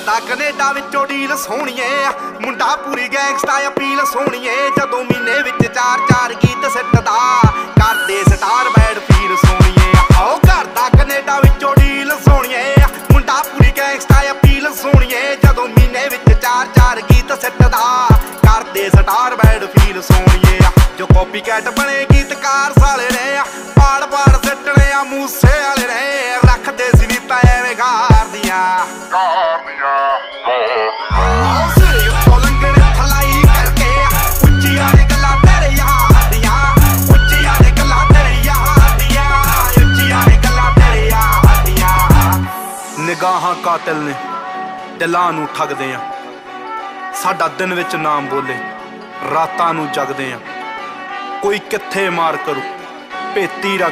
करदा कनेडा विचों डील सोहणीए मुंडा पूरी गैंगस्टा अपील सोहणीए जदों महीने विच चार चार गीत सिੱਟਦਾ करदे स्टार बैड फील सोहणीए आओ करदा कनेडा विचों डील सोहणीए मुंडा पूरी गैंगस्टा अपील सोहणीए जदों महीने विच चार चार गीत सिੱਟਦਾ करदे स्टार बैड फील सोहणीए जो कॉपी कैट बने गीतकार साले ने पाड़ पाड़ सिੱਟਣੇ आ मूसे वाले ने रखदे सी नी पैवे गार दियां निगाहां कातिल ने दिलां नूं ठगदे आ साडा दिन विच नाम बोले रातां नूं जगदे आ कोई कित्थे मार करू भेती रग